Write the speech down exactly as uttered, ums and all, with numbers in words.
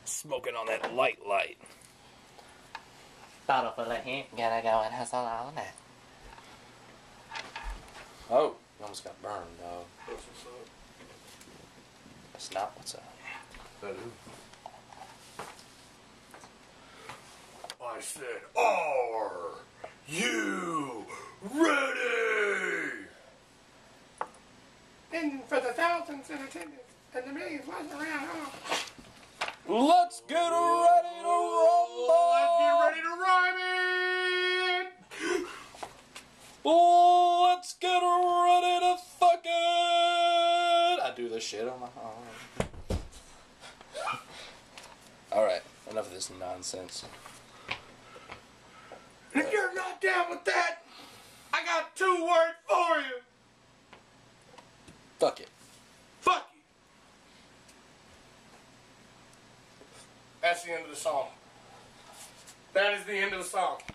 Smoking on that light light. Bottle full of him. Gotta go and hustle all night. Oh, you almost got burned, dog. That's what's up. That's not what's up. That is. I said, are you ready? And for the thousands in attendance and the millions watching around home. Let's get ready to rumble! Let's get ready to rhyme it! Let's get ready to fuck it! I do this shit on my own. Alright, enough of this nonsense. If you're not down with that, I got two words for you. Fuck it. Fuck you. That's the end of the song. That is the end of the song.